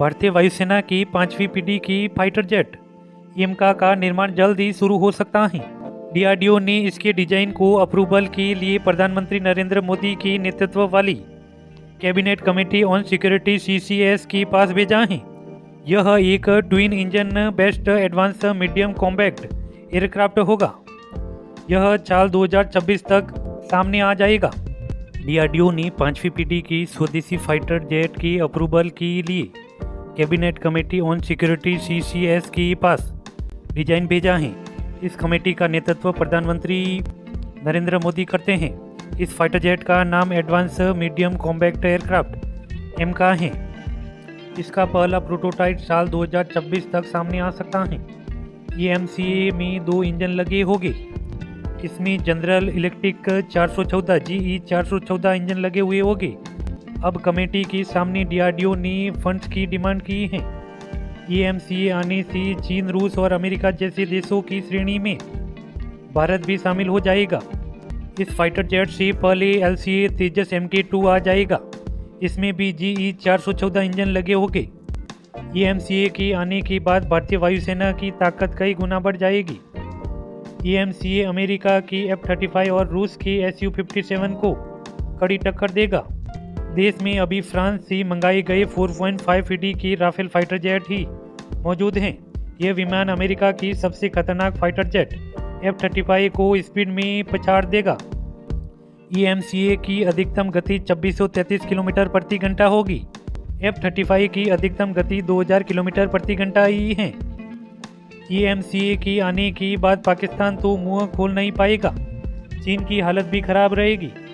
भारतीय वायुसेना की 5वीं पीढ़ी की फाइटर जेट एमका का निर्माण जल्द ही शुरू हो सकता है। डीआरडीओ ने इसके डिजाइन को अप्रूवल के लिए प्रधानमंत्री नरेंद्र मोदी की नेतृत्व वाली cabinet committee on security (CCS) के पास भेजा है। यह एक twin engine based advance medium compact aircraft होगा। यह साल 2026 तक सामने आ जाएगा। डीआरडीओ ने 5वीं पीढ़ी की स्वदेशी फाइटर जेट की अप्रूवल के लिए cabinet committee on security (CCS) के पास डिजाइन भेजा है। इस कमेटी का नेतृत्व प्रधानमंत्री नरेंद्र मोदी करते हैं। इस फाइटर जेट का नाम advance medium compact aircraft AMCA है। इसका पहला प्रोटोटाइप साल 2026 तक सामने आ सकता है। एमसीए में 2 इंजन लगे होंगे। इसमें जनरल इलेक्ट्रिक 414 GE 414 इंजन लगे हुए होंगे। अब कमेटी के सामने डीआरडीओ ने फंड्स की डिमांड की है। एमसीए आने से चीन, रूस और अमेरिका जैसे देशों की श्रेणी में भारत भी शामिल हो जाएगा। इस फाइटर जेट से पहले एलसीए तेजस MK2 आ जाएगा। इसमें भी GE 414 इंजन लगे होंगे। एमसीए के आने के बाद भारतीय वायुसेना की ताकत कई गुना बढ़ जाएगी। एमसीए अमेरिका की F-35 और रूस के Su-57 को कड़ी टक्कर देगा। देश में अभी फ्रांस से मंगाए गए 4.5 पीढ़ी के राफेल फाइटर जेट ही मौजूद हैं। यह विमान अमेरिका की सबसे खतरनाक फाइटर जेट F-35 को स्पीड में पछाड़ देगा। एमसीए की अधिकतम गति 2633 किलोमीटर प्रति घंटा होगी। F-35 की अधिकतम गति 2000 किलोमीटर प्रति घंटा ही है। एमसीए के आने के बाद पाकिस्तान तो मुंह खोल नहीं पाएगा। चीन की हालत भी खराब रहेगी।